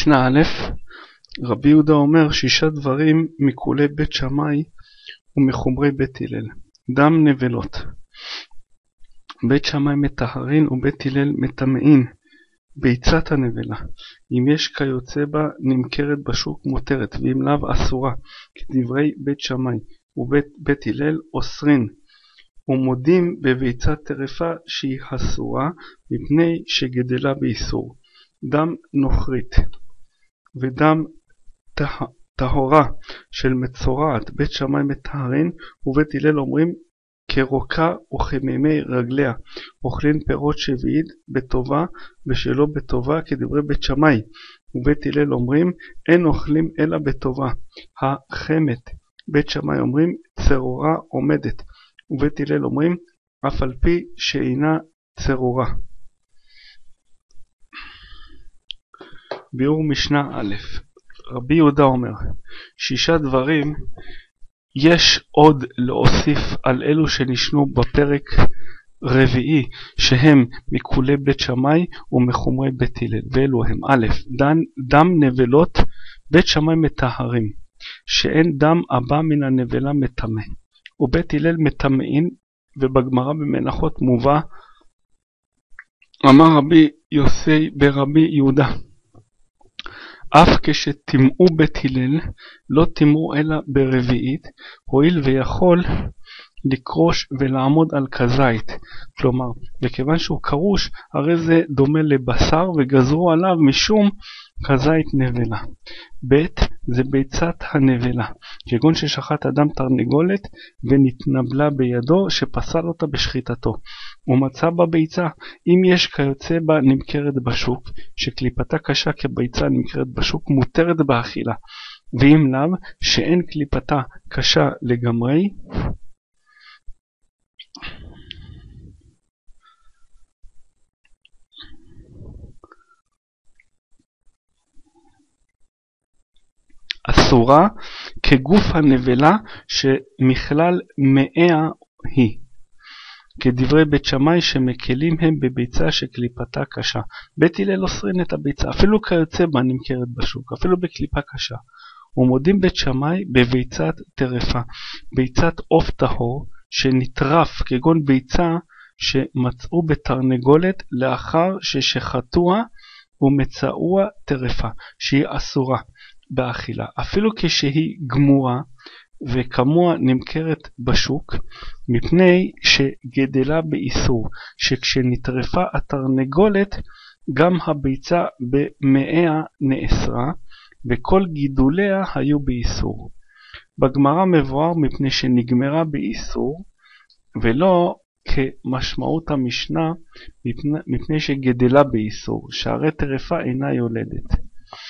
משנה א', רבי יהודה אומר 6 דברים מכולי בית שמאי ומחומרי בית הלל. דם נבלות. בית שמאי מטהרין ובית הלל מטמאין. ביצת הנבלה, אם יש כיוצא בה נמכרת בשוק מותרת, ואם לאו אסורה, כדברי בית שמאי ובית הלל אוסרין. ומודים בביצת טרפה שהיא אסורה מפני שגדלה באיסור. דם נוכרית ודם טהורה של מצורעת, בית שמאי מטהרין ובית הלל אומרים כרוקה וכמימי רגליה, אוכלין פירות שביעית בטובה ושלא בטובה, כדברי בית שמאי ובית הלל אומרים אין אוכלים אלא בטובה. החמת, בית שמאי אומרים צרורה עומדת, ובית הלל אומרים אף על פי שאינה צרורה. ביאור משנה א', רבי יהודה אומר 6 דברים יש עוד להוסיף על אלו שנשנו בפרק רביעי, שהם מכולי בית שמאי ומחומרי בית הלל, ואלו הם א', דם נבלות, בית שמאי מטהרים, שאין דם הבא מן הנבלה מטמא, ובית הלל מטמאין, ובגמרא במנחות מובא אמר רבי יוסי ברבי יהודה אף כשתימאו בית הלל לא תימאו אלא ברביעית, הואיל ויכול לקרוש ולעמוד על כזית, כלומר וכיוון שהוא קרוש הרי זה דומה לבשר וגזרו עליו משום כזית נבלה. ב' זה ביצת הנבלה, כגון ששחט אדם תרנגולת ונתנבלה בידו שפסל אותה בשחיטתו ומצא בה ביצה, אם יש כיוצא בה נמכרת בשוק, שקליפתה קשה כביצה נמכרת בשוק מותרת באכילה, ואם לאו שאין קליפתה קשה לגמרי אסורה כגוף הנבלה שמכלל מאיה היא, כדברי בית שמאי שמקלים הם בביצה שקליפתה קשה. בית הלל אוסרין את הביצה אפילו כיוצא בה נמכרת בשוק, אפילו בקליפה קשה. ומודים בית שמאי בביצת טרפה, ביצת עוף טהור שנטרף, כגון ביצה שמצאו בתרנגולת לאחר ששחטוה ומצאוה טרפה, שהיא אסורה באכילה, אפילו כשהיא גמורה וכמוה נמכרת בשוק, מפני שגדלה באיסור, שכשנטרפה התרנגולת גם הביצה במאיה נאסרה וכל גידוליה היו באיסור. בגמרא מבואר מפני שנגמרה באיסור, ולא כמשמעות המשנה מפני שגדלה באיסור, שהרי טרפה אינה יולדת.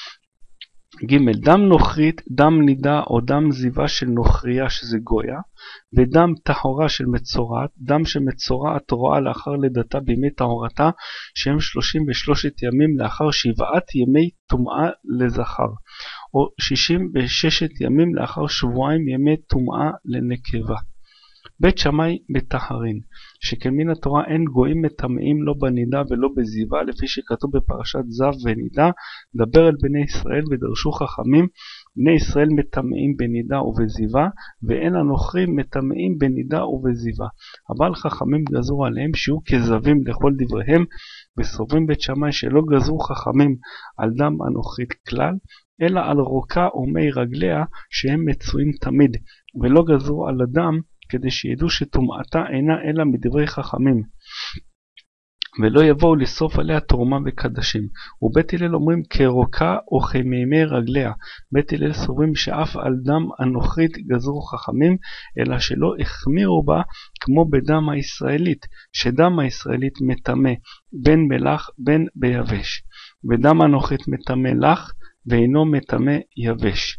ג' דם נוכרית, דם נידה או דם זיווה של נוכריה שזה גויה, ודם טהורה של מצורעת, דם שמצורעת רואה לאחר לידתה בימי טהורתה, שהם 33 ימים לאחר 7 ימי טומאה לזכר, או 66 ימים לאחר 2 ימי טומאה לנקבה. בית שמאי מטהרין, שכמן התורה אין גויים מטמאים לא בנידה ולא בזיווה, לפי שכתוב בפרשת זב ונידה, דבר אל בני ישראל ודרשו חכמים, בני ישראל מטמאים בנידה ובזיווה, ואין הנוכרים מטמאים בנידה ובזיווה. אבל חכמים גזרו עליהם שיהיו כזבים לכל דבריהם, וסוברים בית שמאי שלא גזרו חכמים על דם הנוכרית כלל, אלא על רוקה ומי רגליה שהם מצויים תמיד, ולא גזרו על הדם כדי שידעו שטומאתה אינה אלא מדברי חכמים, ולא יבואו לסוף עליה תרומה וקדשים. ובית הלל אומרים כרוקה או כמימי רגליה. בית הלל סוברים שאף על דם הנוכרית גזרו חכמים, אלא שלא החמירו בה כמו בדם הישראלית, שדם הישראלית מטמא בין מלח בין ביבש, ודם הנוכרית מטמא לח ואינו מטמא יבש.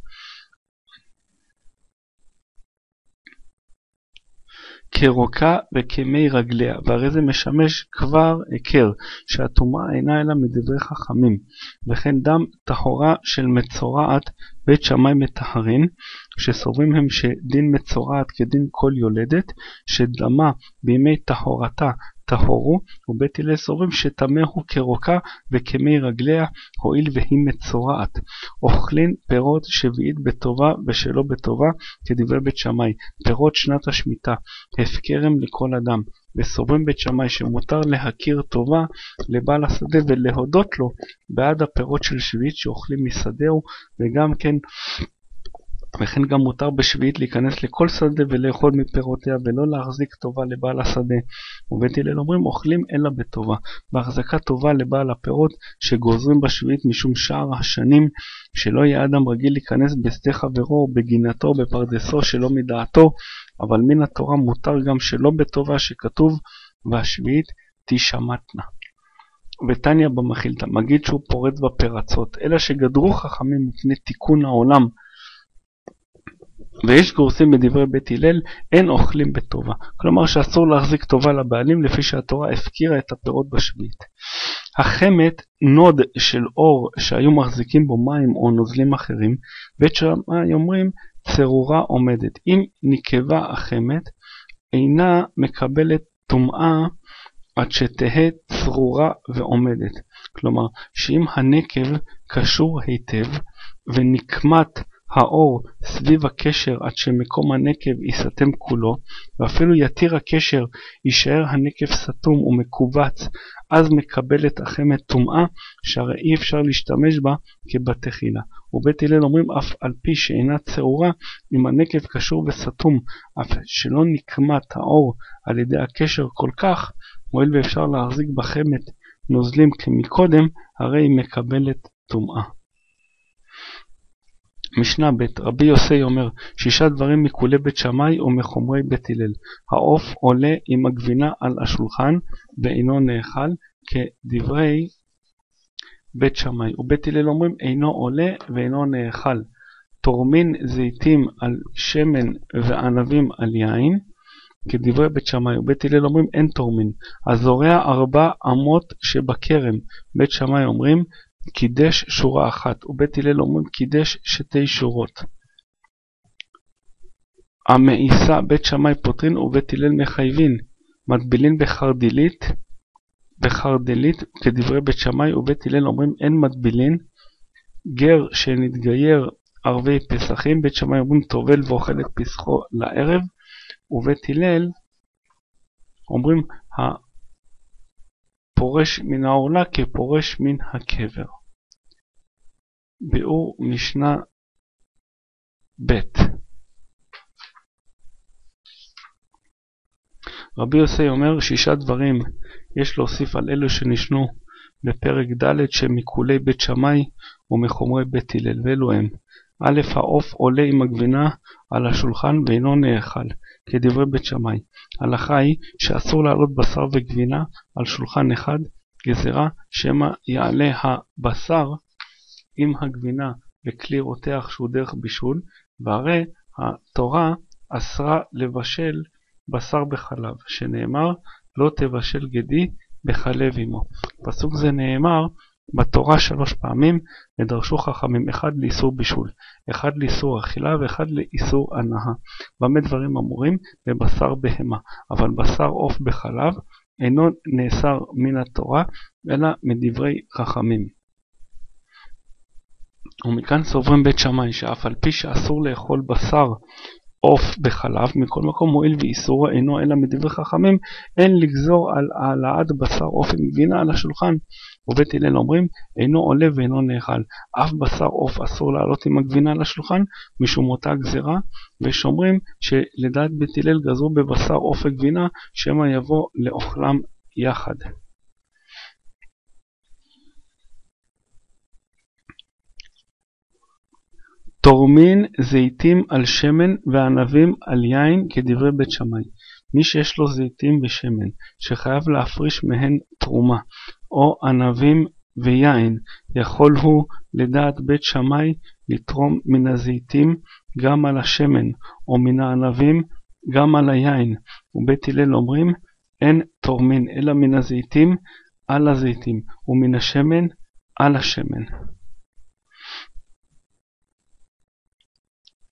כרוקה וכמי רגליה, והרי זה משמש כבר הכר שהטומאה אינה אלא מדברי חכמים. וכן דם טהורה של מצורעת, בית שמאי מטהרין, שסוברים הם שדין מצורעת כדין כל יולדת, שדמה בימי טהורתה טהורו, ובית הלל סוברים שטמא הוא כרוקה וכמי רגליה, הואיל והיא מצורעת. אוכלין פירות שביעית בטובה ושלא בטובה, כדברי בית שמאי, פירות שנת השמיטה, הפקרם לכל אדם. וסוברים בית שמאי שמותר להכיר טובה לבעל השדה ולהודות לו בעד הפירות של שביעית שאוכלים משדהו, וכן גם מותר בשביעית להיכנס לכל שדה ולאכול מפירותיה ולא להחזיק טובה לבעל השדה. ובית הלל אומרים אוכלים אלא בטובה, בהחזקת טובה לבעל הפירות שגוזרים בשביעית משום שער השנים, שלא יהיה אדם רגיל להיכנס בשדה חברו או בגינתו או בפרדסו שלא מדעתו, אבל מן התורה מותר גם שלא בטובה שכתוב והשביעית תשמטנה. ותניא במחילתא מגיד שהוא פורט בפרצות, אלא שגדרו חכמים מפני תיקון העולם, ויש גורסים בדברי בית הלל אין אוכלים בטובה, כלומר שאסור להחזיק טובה לבעלים לפי שהתורה הפקירה את הפירות בשביעית. החמת, נוד של אור שהיו מחזיקים בו מים או נוזלים אחרים, בית שמאי אומרים צרורה עומדת. אם נקבה החמת אינה מקבלת טומאה עד שתהא צרורה ועומדת, כלומר שאם הנקב קשור היטב ונקמת האור סביב הקשר עד שמקום הנקב יסתם כולו, ואפילו יתיר הקשר יישאר הנקב סתום ומקובץ, אז מקבלת החמת טומאה שהרי אי אפשר להשתמש בה כבתחילה. ובית הלל אומרים אף על פי שאינה צעורה, אם הנקב קשור וסתום, אף שלא נקמת האור על ידי הקשר כל כך, מועיל ואפשר להחזיק בחמת נוזלים כמקודם, הרי היא מקבלת טומאה. משנה ב' רבי יוסי אומר 6 דברים מכולי בית שמאי ומחומרי בית הלל. העוף עולה עם הגבינה על השולחן ואינו נאכל, כדברי בית שמאי. ובית הלל אומרים אינו עולה ואינו נאכל. תורמין זיתים על שמן וענבים על יין, כדברי בית שמאי. ובית הלל אומרים אין תורמין. הזורע 4 אמות שבכרם, בית שמאי אומרים קידש שורה אחת, ובית הלל אומרים קידש 2 שורות. המאיסה בית שמאי פוטרין ובית הלל מחייבין, מטבילין בחרדלית כדברי בית שמאי. ובית הלל אומרים אין מטבילין. גר שנתגייר ערבי פסחים, בית שמאי אומרים טובל ואוכל את פסחו לערב, ובית הלל אומרים פורש מן העורלה כפורש מן הקבר. ביאור משנה ב' רבי יוסי אומר 6 דברים יש להוסיף על אלו שנשנו בפרק ד' שמכולי בית שמאי ומחומרי בית הלל, ואלו הם: א', העוף עולה עם הגבינה על השולחן ואינו נאכל, כדברי בית שמאי. הלכה היא שאסור לעלות בשר וגבינה על שולחן אחד, גזרה שמא יעלה הבשר עם הגבינה בכלי רותח שהוא דרך בישול, והרי התורה אסרה לבשל בשר בחלב, שנאמר לא תבשל גדי בחלב עמו. פסוק זה נאמר בתורה 3 פעמים, ודרשו חכמים, 1 לאיסור בישול, 1 לאיסור אכילה ו1 לאיסור הנאה. במה דברים אמורים? בבשר בהמה, אבל בשר עוף בחלב אינו נאסר מן התורה אלא מדברי חכמים. ומכאן סוברים בית שמאי שאף על פי שאסור לאכול בשר עוף בחלב, מכל מקום מועיל ואיסור אינו אלא מדברי חכמים, אין לגזור על העלאת בשר עוף עם גבינה על השולחן. ובית הלל אומרים אינו עולה ואינו נאכל. אף בשר עוף אסור לעלות עם הגבינה על השולחן משום אותה גזרה, ושומרים שלדעת בית הלל גזרו בבשר עוף וגבינה שמא יבוא לאוכלם יחד. תורמין זיתים על שמן וענבים על יין, כדברי בית שמאי. מי שיש לו זיתים ושמן שחייב להפריש מהן תרומה, או ענבים ויין, יכול הוא לדעת בית שמאי לתרום מן הזיתים גם על השמן, או מן הענבים גם על היין. ובית הלל אומרים אין תורמין אלא מן הזיתים על הזיתים, ומן השמן על השמן.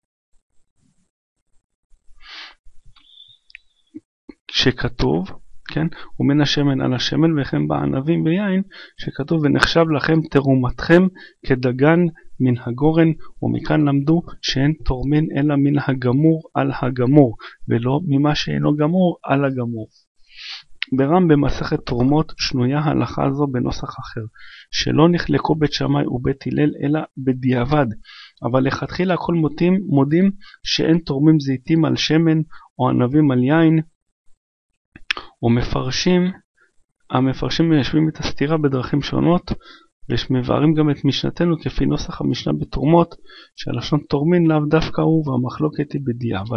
שכתוב כן? ומן השמן על השמן וכן בענבים ויין, שכתוב ונחשב לכם תרומתכם כדגן מן הגורן, ומכאן למדו שאין תורמין אלא מן הגמור על הגמור, ולא ממה שאינו גמור על הגמור. ברם במסכת תרומות שנויה הלכה זו בנוסח אחר, שלא נחלקו בית שמאי ובית הלל אלא בדיעבד, אבל לכתחילה כל מודים שאין תורמים זיתים על שמן או ענבים על יין, המפרשים מיישבים את הסתירה בדרכים שונות, ומבארים גם את משנתנו כפי נוסח המשנה בתרומות, שהלשון תורמין לאו דווקא הוא והמחלוקת היא בדיעבד.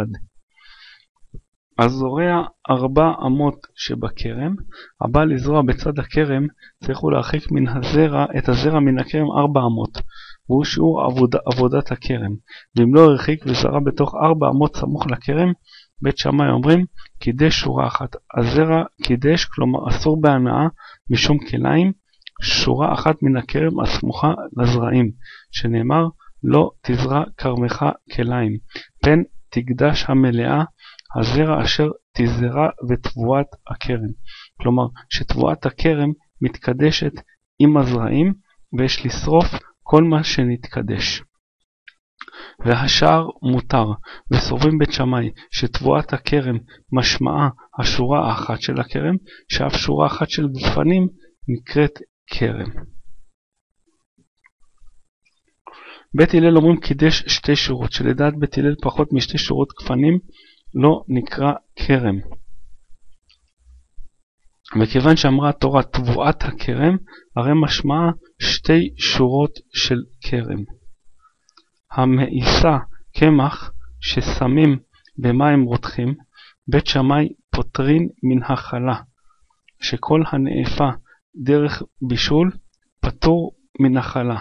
הזורע 4 אמות שבכרם, הבא לזרוע בצד הכרם צריך הוא להרחיק את הזרע מן הכרם 4 אמות, והוא שיעור עבודת הכרם, ואם לא הרחיק וזרע בתוך 4 אמות סמוך לכרם, בית שמאי אומרים קידש שורה אחת. הזרע קידש, כלומר אסור בהנאה משום כליים, שורה אחת מן הכרם הסמוכה לזרעים, שנאמר לא תזרע כרמך כליים, פן תקדש המלאה הזרע אשר תזרע ותבואת הכרם, כלומר שתבואת הכרם מתקדשת עם הזרעים, ויש לשרוף כל מה שנתקדש. והשאר מותר, וסוברים בית שמאי שתבואת הכרם משמעה השורה האחת של הכרם, שאף שורה אחת של גפנים נקראת כרם. בית הלל אומרים קידש 2 שורות, שלדעת בית הלל פחות מ2 שורות גפנים לא נקרא כרם. וכיוון שאמרה התורה תבואת הכרם, הרי משמעה 2 שורות של כרם. המאיסה קמח ששמים במים רותחים, בית שמאי פוטרין מן החלה, שכל הנאפה דרך בישול פטור מן החלה.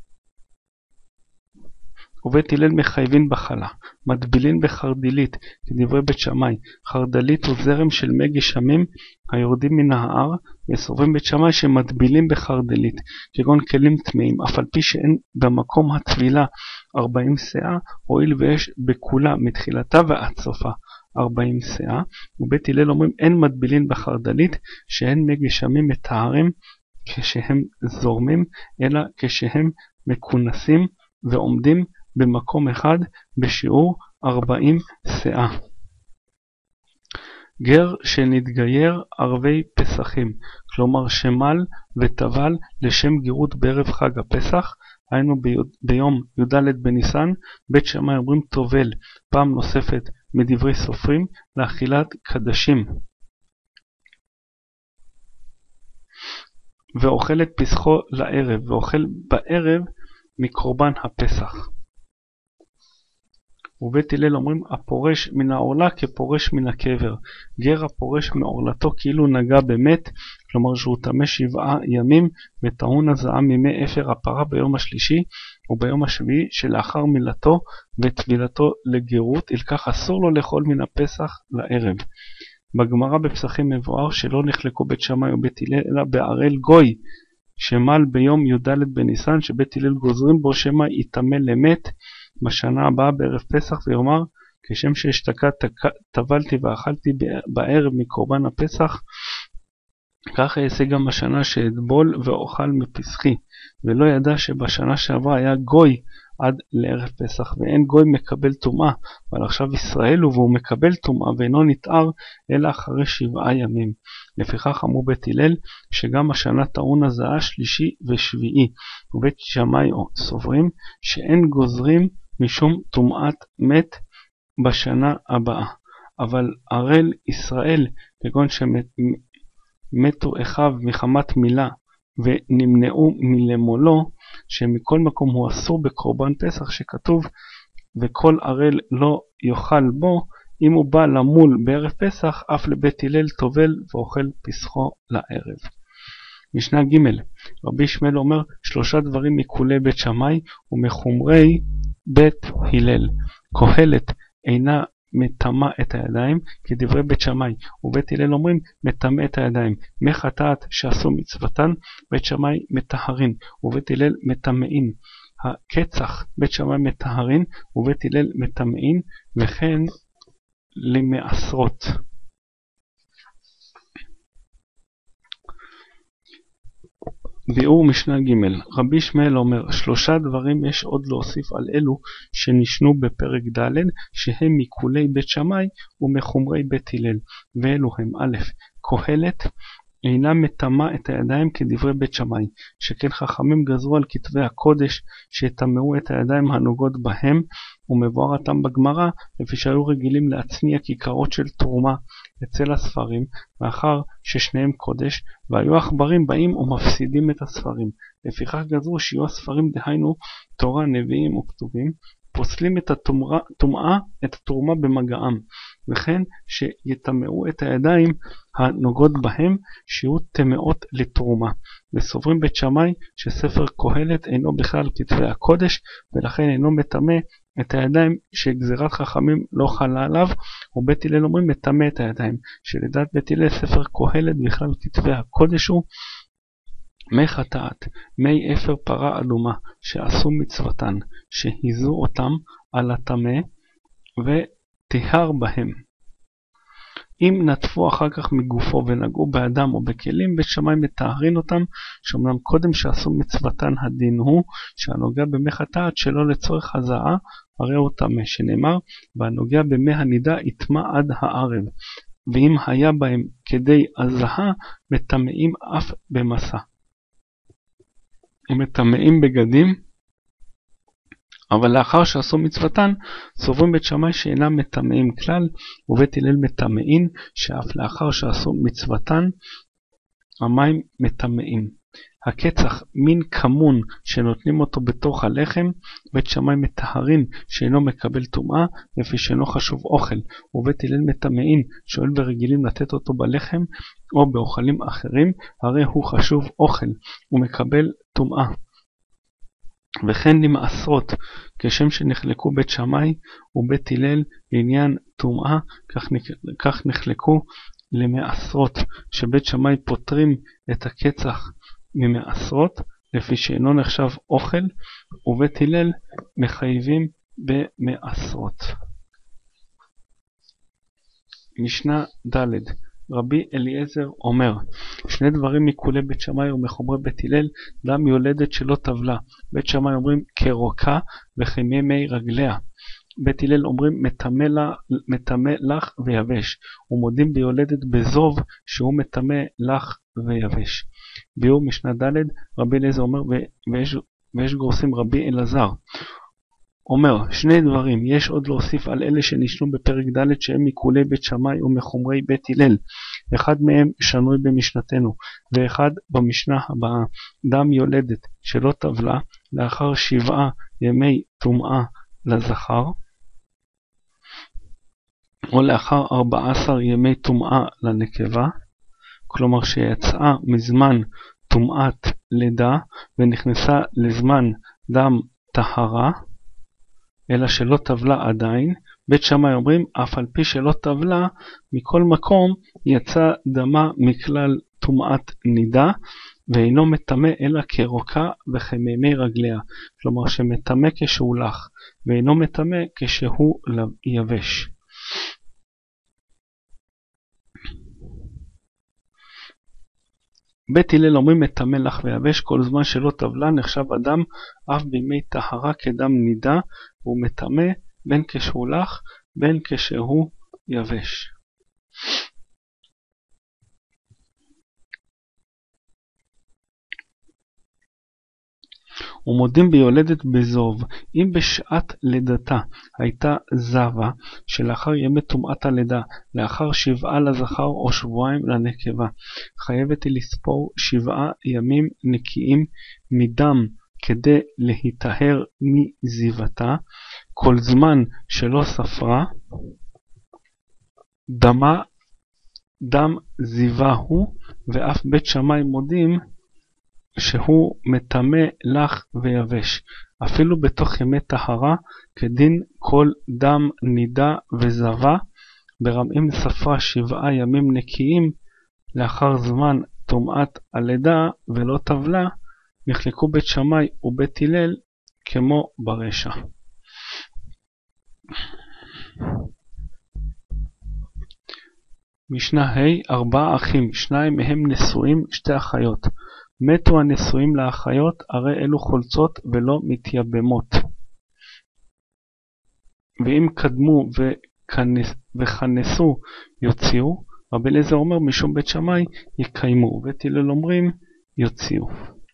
ובית הלל מחייבין בחלה, מטבילין בחרדילית, כדברי בית שמאי. חרדלית הוא זרם של מי גשמים היורדים מן ההר, וסוברים בית שמאי שמטבילים בחרדלית, כגון כלים טמאים, אף על פי שאין במקום הטבילה 40 שאה, הואיל ויש בכולה מתחילתה ועד סופה 40 שאה. ובית הלל אומרים אין מטבילין בחרדלית, שאין מי גשמים מטהרים כשהם זורמים, אלא כשהם מכונסים ועומדים במקום אחד בשיעור 40 שאה. גר שנתגייר ערבי פסחים, כלומר שמל וטבל לשם גירות בערב חג הפסח, היינו ביום י"ד בניסן, בית שמאי אומרים טובל פעם נוספת מדברי סופרים לאכילת קדשים, ואוכל את פסחו לערב, ואוכל בערב מקורבן הפסח. ובית הלל אומרים הפורש מן העורלה כפורש מן הקבר, גר הפורש מעורלתו כאילו נגע במת, כלומר שהוא טמא 7 ימים, וטעון הזעה ממי אפר הפרה ביום השלישי וביום השביעי שלאחר מילתו וטבילתו לגרות, ילקח אסור לו לאכול מן הפסח לערב. בגמרא בפסחים מבואר שלא נחלקו בית שמאי ובית הלל אלא בערל גוי שמל ביום י"ד בניסן, שבית הלל גוזרים בו שמא יטמא למת בשנה הבאה בערב פסח, ויאמר כשם שאשתקד טבלתי ואכלתי בערב מקורבן הפסח, כך אעשה גם בשנה שאטבול ואוכל מפסחי. ולא ידע שבשנה שעברה היה גוי עד לערב פסח, ואין גוי מקבל טומאה, אבל עכשיו ישראל הוא והוא מקבל טומאה ואינו נטהר אלא אחרי 7 ימים. לפיכך אמרו בית הלל שגם השנה טעון הזעה שלישי ושביעי, ובית שמאי סוברים שאין גוזרים משום טומאת מת בשנה הבאה. אבל ערל ישראל, כגון שמתו אחיו מחמת מילה ונמנעו מלמולו, שמכל מקום הוא אסור בקורבן פסח, שכתוב וכל ערל לא יאכל בו, אם הוא בא למול בערב פסח, אף לבית הלל טובל ואוכל פסחו לערב. משנה ג' רבי ישמעאל אומר 3 דברים מכולי בית שמאי ומחומרי בית הלל. כהלת אינה מטמא את הידיים כדברי בית שמאי, ובית הלל אומרים מטמא את הידיים מחטאת שעשו מצוותן, בית שמאי מטהרין ובית הלל מטמאין. הקצח בית שמאי מטהרין ובית הלל מטמאין, וכן למעשרות. ביאור משנה ג' רבי ישמעאל אומר, 3 דברים יש עוד להוסיף על אלו שנשנו בפרק ד' שהם מכולי בית שמאי ומחומרי בית הלל, ואלו הם: א', קהלת אינה מטמאה את הידיים כדברי בית שמאי, שכן חכמים גזרו על כתבי הקודש שיטמאו את הידיים הנוגעות בהם, ומבואר הטעם בגמרא לפי שהיו רגילים להצניע כיכרות של תרומה אצל הספרים, מאחר ששניהם קודש, והיו עכברים באים ומפסידים את הספרים. לפיכך גזרו שיהיו הספרים, דהיינו תורה, נביאים וכתובים, פוסלים את התרומה במגעם, וכן שיטמאו את הידיים הנוגעות בהם שיהיו טמאות לתרומה. וסוברים בית שמאי שספר קהלת אינו בכלל כתבי הקודש, ולכן אינו מטמא את הידיים שגזירת חכמים לא חלה עליו, ובית הלל אומרים מטמא את הידיים, שלדעת בית הלל ספר קהלת בכלל כתבי הקודש הוא מי חטאת, מי אפר פרה אדומה, שעשו מצוותן, שהיזו אותם על הטמא וטהר בהם. אם נטפו אחר כך מגופו ונגעו באדם או בכלים, בית שמאי מטהרין אותם, שאומנם קודם שעשו מצוותן הדין הוא, שהנוגע במי חטאת שלא לצורך הזעה, הרי הוא טמא, שנאמר, והנוגע במי הנידה יטמא עד הערב. ואם היה בהם כדי הזעה, מטמאים אף במסע. הם מטמאים בגדים, אבל לאחר שעשו מצוותן, סוברים בית שמאי שאינם מטמאים כלל, ובית הלל מטמאים, שאף לאחר שעשו מצוותן, המים מטמאים. הקצח, מין כמון שנותנים אותו בתוך הלחם, בית שמאי מטהרין שאינו מקבל טומאה, לפי שאינו חשוב אוכל, ובית הלל מטמאים, שואל ורגילים לתת אותו בלחם או באוכלים אחרים, הרי הוא חשוב אוכל, ומקבל טומאה. וכן למעשרות, כשם שנחלקו בית שמאי ובית הלל לעניין טומאה, כך נחלקו למעשרות, שבית שמאי פותרים את הקצח ממעשרות, לפי שאינו נחשב אוכל, ובית הלל מחייבים במעשרות. משנה ד' רבי אליעזר אומר, 2 דברים מכולי בית שמאי ומחומרי בית הלל, דם יולדת שלא טבלה. בית שמאי אומרים כרוקה וכמימי רגליה. בית הלל אומרים מטמא לך ויבש, ומודים ביולדת בזוב שהוא מטמא לך ויבש. ביאור משנה ד' רבי אליעזר אומר, ויש גורסים רבי אלעזר אומר, 2 דברים יש עוד להוסיף על אלה שנשנו בפרק ד' שהם מכולי בית שמאי ומחומרי בית הלל. אחד מהם שנוי במשנתנו, ואחד במשנה הבאה. דם יולדת שלא טבלה לאחר 7 ימי טומאה לזכר, או לאחר 14 ימי טומאה לנקבה, כלומר שיצאה מזמן טומאת לידה ונכנסה לזמן דם טהרה, אלא שלא טבלה עדיין. בית שמאי אומרים, אף על פי שלא טבלה, מכל מקום יצא דמה מכלל טומאת נידה, ואינו מטמא אלא כרוקה וכמימי רגליה, כלומר שמטמא כשהוא לח, ואינו מטמא כשהוא יבש. בית הלל אומרים מטמא לך ויבש, כל זמן שלא טבלה נחשב אדם אף בימי טהרה כדם נידה, והוא מטמא בין כשהוא לח בין כשהוא יבש. ומודים ביולדת בזוב, אם בשעת לידתה הייתה זבה, שלאחר ימי טומאת הלידה, לאחר 7 לזכר או 2 לנקבה, חייבת היא לספור 7 ימים נקיים מדם, כדי להיטהר מזיבתה, כל זמן שלא ספרה, דם זיבה הוא, ואף בית שמאי מודים שהוא מטמא לך ויבש, אפילו בתוך ימי טהרה, כדין כל דם נידה וזבה. ברמאים ספרה 7 ימים נקיים לאחר זמן טומאת הלידה ולא טבלה, נחלקו בית שמאי ובית הלל כמו ברשע. משנה ה' 4 אחים, 2 מהם נשואים, 2 אחיות. מתו הנשואים לאחיות, הרי אלו חולצות ולא מתייבמות. ואם קדמו וכנסו יוציאו, רבי אליעזר אומר משום בית שמאי יקיימו, ובית הלל אומרים יוציאו.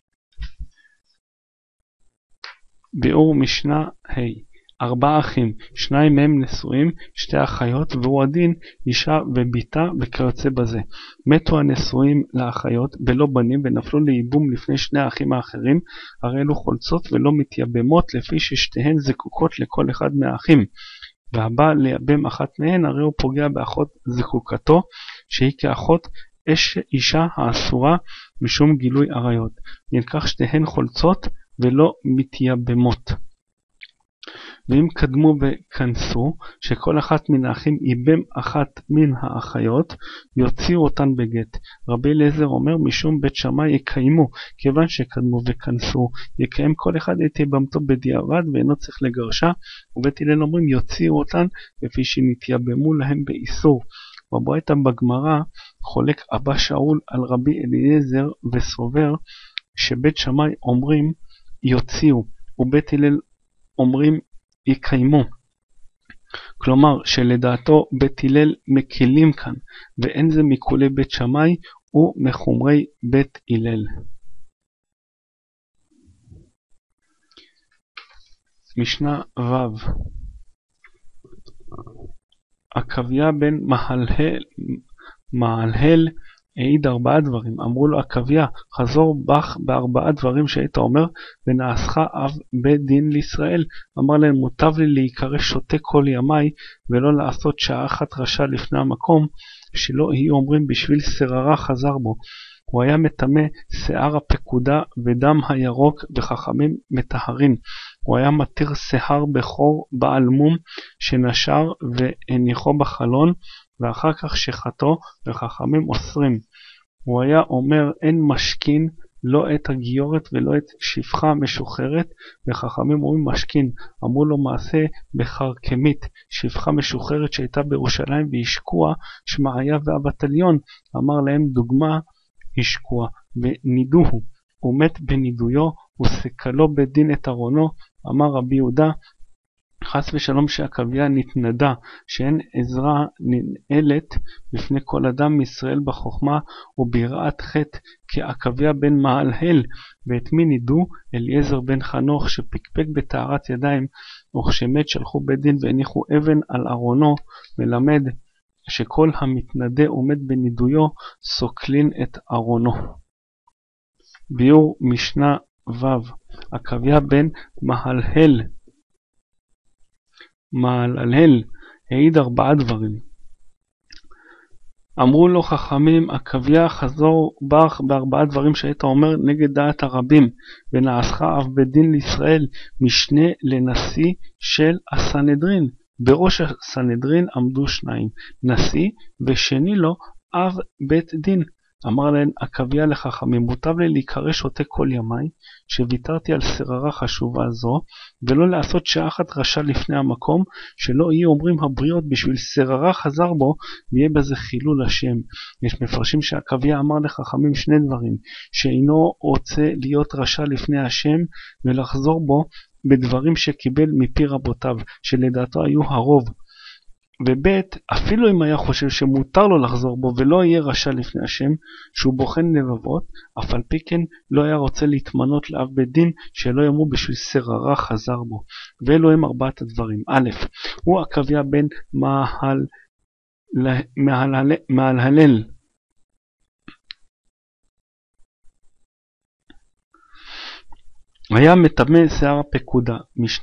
ביאור משנה ה' 4 אחים, 2 מהם נשואים, 2 אחיות, והוא הדין אישה וביתה וכיוצא בזה. מתו הנשואים לאחיות בלא בנים ונפלו לייבום לפני 2 האחים האחרים, הרי אלו חולצות ולא מתייבמות, לפי ששתיהן זקוקות לכל אחד מהאחים. והבא לייבם אחת מהן, הרי הוא פוגע באחות זקוקתו, שהיא כאחות אישה האסורה משום גילוי עריות. נלקח שתיהן חולצות ולא מתייבמות. ואם קדמו וכנסו, שכל אחת מן האחים ייבם אחת מן האחיות, יוציאו אותן בגט. רבי אליעזר אומר משום בית שמאי יקיימו, כיוון שקדמו וכנסו, יקיים כל אחד את ייבמתו בדיעבד ואינו צריך לגרשה, ובית הלל אומרים יוציאו אותן לפי שנתייבמו להם באיסור. בברייתא בגמרא חולק אבא שאול על רבי אליעזר וסובר שבית שמאי אומרים יוציאו ובית הלל אומרים יקיימו. כלומר שלדעתו בית הלל מקלים כאן, ואין זה מקולי בית שמאי ומחומרי בית הלל. משנה ו' עקביה בן מהלהל העיד 4 דברים. אמרו לו עקביה, חזור בך ב4 דברים שהיית אומר, ונעשך אב בית דין לישראל. אמר להם, מוטב לי להיקרא שותה כל ימי, ולא לעשות שעה אחת רשע לפני המקום, שלא יהיו אומרים בשביל שררה חזר בו. הוא היה מטמא שיער הפקודה ודם הירוק, וחכמים מטהרין. הוא היה מתיר שיער בכור בעל מום שנשר והניחו בחלון, ואחר כך שחטו, וחכמים אוסרים. הוא היה אומר אין משכין לא את הגיורת ולא את שפחה משוחררת, וחכמים אומרים משכין. אמרו לו מעשה בחרקמית, שפחה משוחררת שהייתה בירושלים והשקוע, שמעיה ואבטליון. אמר להם דוגמה השקוע ונידוהו, הוא מת בנידויו, וסקלו בדין את ארונו. אמר רבי יהודה, חס ושלום שעקביה נתנדה, שאין עזרה ננעלת בפני כל אדם מישראל בחוכמה וביראת חטא כעקביה בן מהלהל. ואת מי נידו? אליעזר בן חנוך שפקפק בטהרת ידיים, וכשמת שלחו בית דין והניחו אבן על ארונו. מלמד שכל המתנדה עומד בנידויו סוקלין את ארונו. ביאור משנה ו' עקביה בן מהלהל העיד 4 דברים. אמרו לו חכמים, עקביה חזור בך ב4 דברים שהיית אומר נגד דעת הרבים, ונעשך אב בית דין לישראל, משנה לנשיא של הסנהדרין. בראש הסנהדרין עמדו 2, נשיא ושני לו אב בית דין. אמר להם עקביה לחכמים, מוטב לי להיקרא שותה כל ימי, שוויתרתי על שררה חשובה זו, ולא לעשות שעה אחת רשע לפני המקום, שלא יהיו אומרים הבריות בשביל שררה חזר בו, ויהיה בזה חילול השם. יש מפרשים שעקביה אמר לחכמים 2 דברים, שאינו רוצה להיות רשע לפני השם ולחזור בו בדברים שקיבל מפי רבותיו, שלדעתו היו הרוב. ובית, אפילו אם היה חושב שמותר לו לחזור בו ולא יהיה רשע לפני השם, שהוא בוחן לבבות, אף על פי כן לא היה רוצה להתמנות לאב בית דין שלא יאמרו בשביל שררה חזר בו. ואלו הם 4 הדברים. א', הוא עקביה בן מהלהל. היה מטמא שיער הפקודה.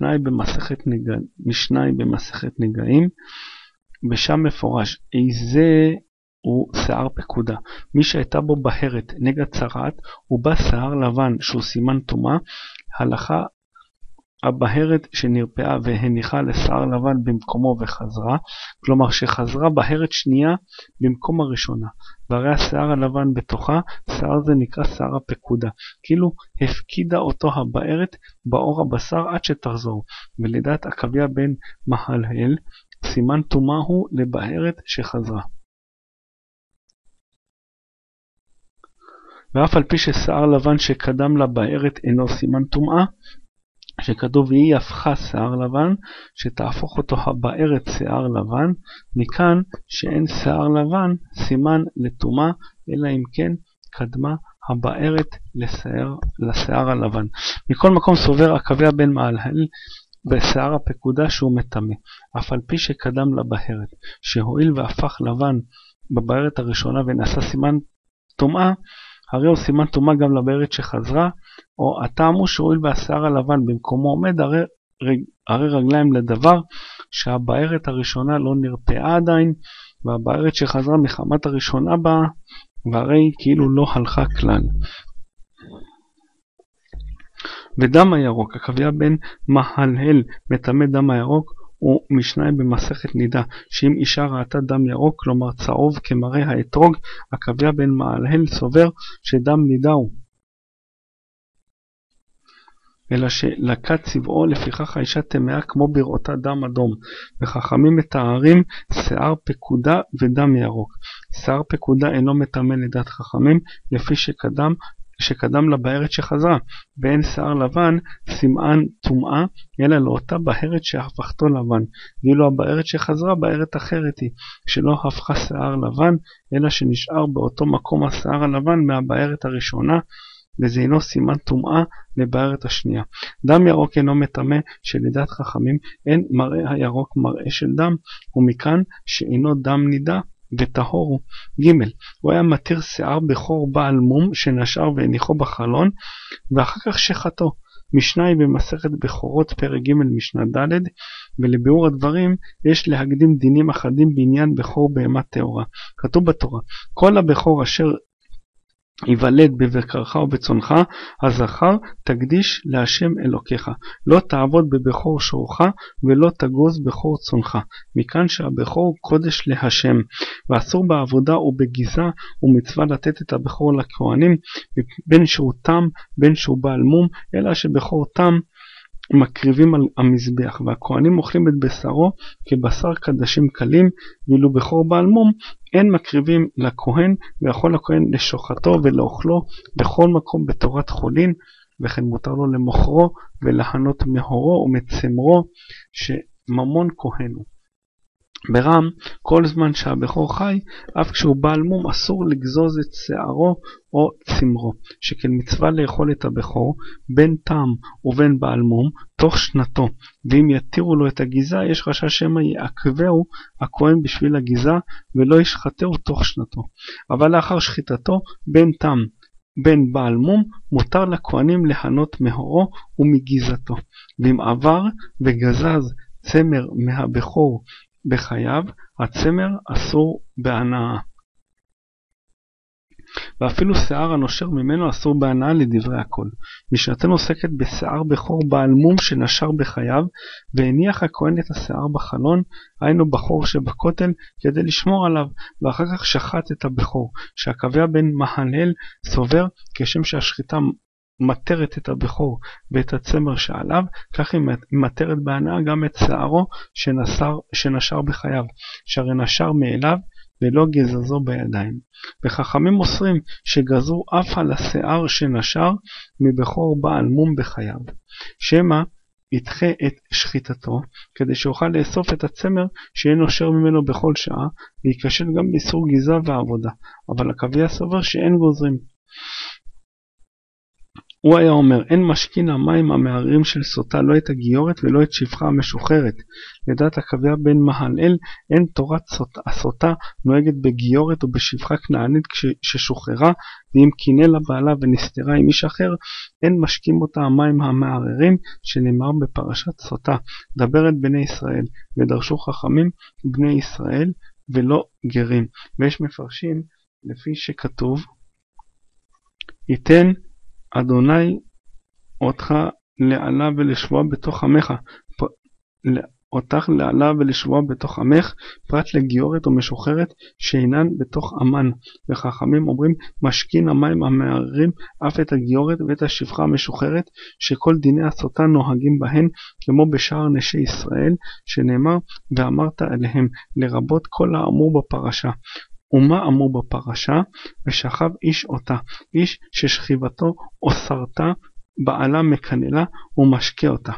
משנאי במסכת נגעים, ושם מפורש, איזה הוא שיער פקודה. מי שהייתה בו בהרת נגע צרעת, הוא בא שיער לבן שהוא סימן טומאה, הלכה הבהרת שנרפאה והניחה לשיער לבן במקומו וחזרה, כלומר שחזרה בהרת שנייה במקום הראשונה, והרי השיער הלבן בתוכה, שיער זה נקרא שיער הפקודה, כאילו הפקידה אותו הבהרת באור הבשר עד שתחזור. ולדעת עקביה בן מהלהל, סימן טומאה הוא לבהרת שחזרה. ואף על פי ששיער לבן שקדם לה בארת אינו סימן טומאה, שכתוב והיא הפכה שיער לבן, שתהפוך אותו הבארת שיער לבן, מכאן שאין שיער לבן סימן לטומאה, אלא אם כן קדמה הבארת לשיער הלבן. מכל מקום סובר עקביה בן מהלהל בשיער הפקודה שהוא מטמא, אף על פי שקדם לבארת, שהואיל והפך לבן בבארת הראשונה ונעשה סימן טומאה, הרי הוא סימן טומאה גם לבארת שחזרה, או הטעם הוא שהואיל והשיער הלבן במקומו עומד, הרי רגליים לדבר שהבארת הראשונה לא נרפאה עדיין, והבארת שחזרה מחמת הראשונה באה, והרי כאילו לא הלכה כלל. ודם הירוק, עקביה בן מהלהל מטמא דם הירוק, הוא משנה במסכת נידה, שאם אישה ראתה דם ירוק, כלומר צהוב כמראה האתרוג, עקביה בן מהלהל סובר שדם נידה הוא, אלא שלקת צבעו, לפיכך האישה טמאה כמו בראותה דם אדום. וחכמים מתארים שיער פקודה ודם ירוק. שיער פקודה אינו מטמא לדעת חכמים, לפי שקדם לבארת שחזרה, ואין שיער לבן סימן טומאה, אלא לאותה בארת שהפכתו לבן, ואילו הבארת שחזרה בארת אחרת היא, שלא הפכה שיער לבן, אלא שנשאר באותו מקום השיער הלבן מהבארת הראשונה, וזה אינו סימן טומאה לבארת השנייה. דם ירוק אינו מטמא, שלדעת חכמים אין מראה הירוק מראה של דם, ומכאן שאינו דם נידה וטהור הוא. ג' הוא היה מתיר שיער בכור בעל מום שנשאר והניחו בחלון, ואחר כך שחטו. משנה היא במסכת בכורות פרק ג' משנה ד', ולביאור הדברים יש להקדים דינים אחדים בעניין בכור בהמה טהורה. כתוב בתורה, כל הבכור אשר יוולד בבקרך ובצונך, הזכר תקדיש להשם אלוקיך, לא תעבוד בבכור שורך ולא תגוז בכור צונך, מכאן שהבכור קודש להשם, ואסור בעבודה ובגיזה, ומצווה לתת את הבכור לכהנים, בין שהוא תם בין שהוא בעל מום, אלא שבכור תם מקריבים על המזבח, והכהנים אוכלים את בשרו כבשר קדשים קלים, ואילו בכור בעל מום אין מקריבים לכהן, ויכול הכהן לשוחטו ולאוכלו בכל מקום בתורת חולין, וכן מותר לו למוכרו ולהנות מהורו ומצמרו שממון כהן הוא. ברם, כל זמן שהבכור חי, אף כשהוא בעל מום אסור לגזוז את שערו או צמרו, שכן מצווה לאכול את הבכור בין תם ובין בעל מום תוך שנתו, ואם יתירו לו את הגיזה יש חשש שמא יעכבהו הכהן בשביל הגיזה ולא ישחטהו תוך שנתו. אבל לאחר שחיטתו בין תם בין בעל מום מותר לכהנים להנות מהורו ומגיזתו, ואם עבר וגזז צמר מהבכור בחייו, הצמר אסור בהנאה. ואפילו שיער הנושר ממנו אסור בהנאה לדברי הכל. משנתנו עוסקת בשיער בכור בעל מום שנשר בחייו, והניח הכהן את השיער בחלון, היינו בכור שבכותל, כדי לשמור עליו, ואחר כך שחט את הבכור, שעקביה בן מהלהל סובר כשם שהשחיטה מטרת את הבכור ואת הצמר שעליו, כך היא מטרת בהנאה גם את שערו שנשר בחייו, שהרי נשר מאליו ולא גזזו בידיים. וחכמים מוסרים שגזרו אף על השיער שנשר מבכור בעל מום בחייו, שמא ידחה את שחיטתו, כדי שיוכל לאסוף את הצמר שיהיה נושר ממנו בכל שעה, ויקשל גם באיסור גיזה ועבודה. אבל עקביה סובר שאין גוזרים. הוא היה אומר, אין משכין המים המערערים של סוטה, לא את הגיורת ולא את שפחה המשוחררת. לדעת עקביה בן מהלהל, אין תורת הסוטה נוהגת בגיורת או בשפחה כנענית ששוחררה, ואם קינא לה בעלה ונסתרה עם איש אחר, אין משקים אותה המים המערערים, שנאמר בפרשת סוטה, דבר את בני ישראל, ודרשו חכמים בני ישראל ולא גרים. ויש מפרשים לפי שכתוב, ייתן אדוני אותך לעלה ולשבוע בתוך עמך, אותך לעלה ולשבוע בתוך עמך, פרט לגיורת או משוחררת שאינן בתוך אמן. וחכמים אומרים, משכין המים המערערים אף את הגיורת ואת השפחה המשוחררת, שכל דיני הסוטה נוהגים בהן, כמו בשאר נשי ישראל, שנאמר, ואמרת אליהם, לרבות כל האמור בפרשה. ומה אמרו בפרשה? ושכב איש אותה, איש ששכיבתו אוסרתה, בעלה מקנלה ומשקה אותה.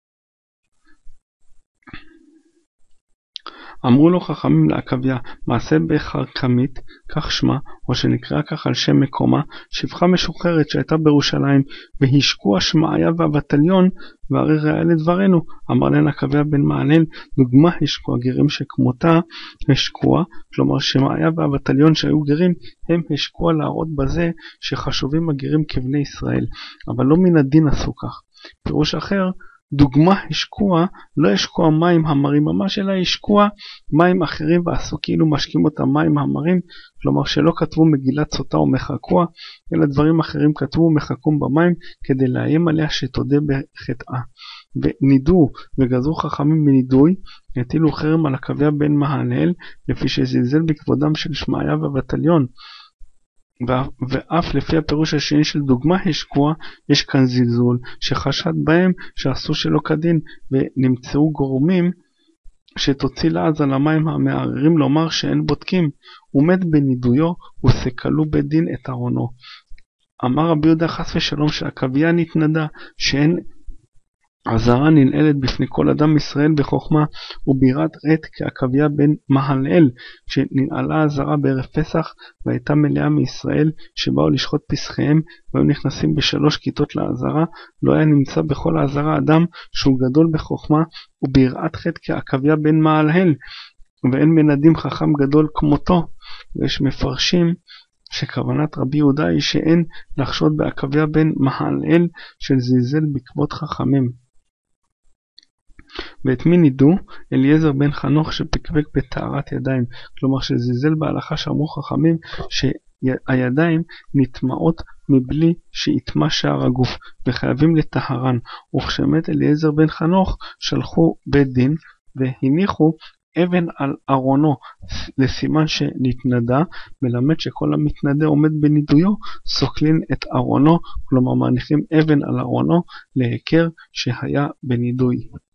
אמרו לו חכמים לעקביה, מעשה בחרקמית, כך שמה, או שנקרא כך על שם מקומה, שפחה משוחררת שהייתה בירושלים, והשקוע שמעיה והבטליון, והרי ראה לדברנו. אמר להם עקביה בן מהלאל, דוגמה השקוע גרים שכמותה השקוע, כלומר שמעיה והבטליון שהיו גרים, הם השקוע להראות בזה שחשובים הגרים כבני ישראל, אבל לא מן הדין עשו כך. פירוש אחר, דוגמה השקוע, לא השקוע מים המרים ממש, אלא השקוע מים אחרים ועשו כאילו משקים אותם מים המרים, כלומר שלא כתבו מגילת סוטה ומחקוע, אלא דברים אחרים כתבו ומחקום במים כדי לאיים עליה שתודה בחטאה. ונידו וגזרו חכמים מנידוי, הטילו חרם על עקביה בן מהלאל, לפי שזלזל בכבודם של שמעיה ובטליון. ואף לפי הפירוש השני של דוגמה השקוע, יש כאן זלזול שחשד בהם שעשו שלא כדין, ונמצאו גורמים שתוציא לעז על המים המערערים לומר שאין בודקים, ומת בנידויו וסקלו בדין את ארונו. אמר רבי יהודה חס ושלום שעקביה נתנדה, שאין עזרה ננעלת בפני כל אדם ישראל בחוכמה, ובירת עת כעקביה בן מהלאל, שננעלה עזרה בערב פסח, והייתה מלאה מישראל, שבאו לשחוט פסחיהם, והיו נכנסים ב3 כיתות לעזרה, לא היה נמצא בכל העזרה אדם שהוא גדול בחוכמה, וביראת חטא כעקביה בן מהלאל, ואין מנדים חכם גדול כמותו. ויש מפרשים שכוונת רבי יהודה היא שאין לחשוד בעקביה בן מהלאל של זלזל בכבוד חכמים. ואת מי נידו? אליעזר בן חנוך שפקפק בטהרת ידיים, כלומר שזלזל בהלכה שאמרו חכמים שהידיים נטמעות מבלי שיטמע שער הגוף וחייבים לטהרן. וכשמת אליעזר בן חנוך שלחו בית דין והניחו אבן על ארונו לסימן שנתנדה, מלמד שכל המתנדה עומד בנידויו סוקלין את ארונו, כלומר מניחים אבן על ארונו להיכר שהיה בנידוי.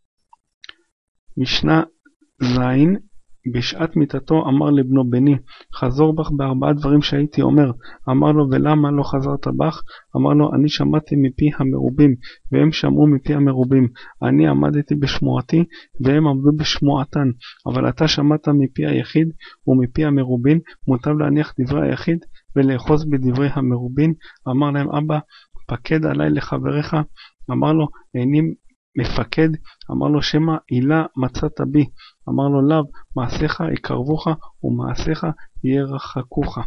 משנה זין, בשעת מיתתו אמר לבנו בני, חזור בך ב4 דברים שהייתי אומר. אמר לו, ולמה לא חזרת בך? אמר לו, אני שמעתי מפי המרובים, והם שמעו מפי המרובים. אני עמדתי בשמועתי, והם עמדו בשמועתן. אבל אתה שמעת מפי היחיד ומפי המרובין, מוטב להניח דברי היחיד ולאחוז בדברי המרובין. אמר להם, אבא, פקד עליי לחבריך. אמר לו, איני מפקד. אמר לו, שמה עילה מצאת בי. אמר לו, לאו, מעשיך יקרבוך ומעשיך ירחקוך.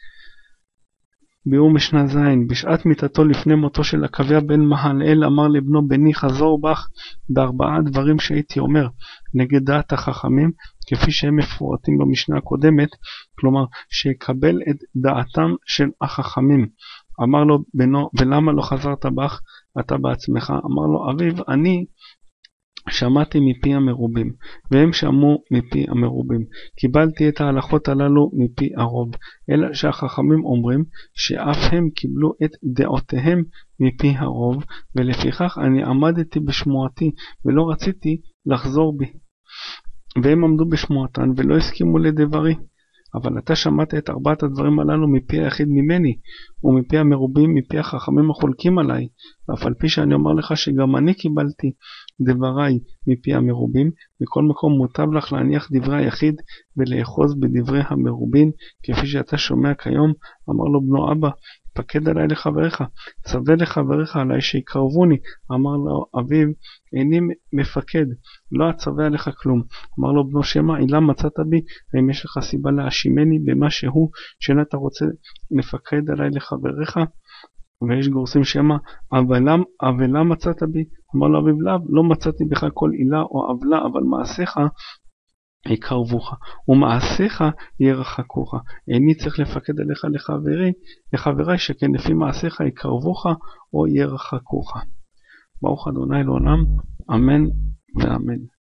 ביאור משנה זין, בשעת מיתתו לפני מותו של עקביה בן מהלאל אמר לבנו בני, חזור בך ב4 דברים שהייתי אומר נגד דעת החכמים, כפי שהם מפורטים במשנה הקודמת, כלומר שיקבל את דעתם של החכמים. אמר לו בנו, ולמה לא חזרת בך אתה בעצמך? אמר לו, אביו, אני שמעתי מפי המרובים, והם שמעו מפי המרובים. קיבלתי את ההלכות הללו מפי הרוב, אלא שהחכמים אומרים שאף הם קיבלו את דעותיהם מפי הרוב, ולפיכך אני עמדתי בשמועתי ולא רציתי לחזור בי. והם עמדו בשמועתן ולא הסכימו לדברי. אבל אתה שמעת את 4 הדברים הללו מפי היחיד ממני, ומפי המרובים מפי החכמים החולקים עליי, ואף על פי שאני אומר לך שגם אני קיבלתי דבריי מפי המרובים, מכל מקום מוטב לך להניח דברי היחיד ולאחוז בדברי המרובין, כפי שאתה שומע כיום. אמר לו בנו, אבא, פקד עליי לחבריך, צווה לחבריך עליי שיקרבוני. אמר לו אביו, איני מפקד, לא אצווה עליך כלום. אמר לו בנו, שמה עילה מצאת בי, ואם יש לך סיבה להאשימני במה שהוא, שאין אתה רוצה לפקד עליי לחבריך? ויש גורסים שמה עוולה מצאת בי. אמר לו אביו, לא מצאתי בך כל עילה או עוולה, אבל מעשיך יקרבוך ומעשיך ירחקוך. איני צריך לפקד עליך לחבריי, שכן לפי מעשיך יקרבוך או ירחקוך. ברוך ה' לעולם, אמן ואמן.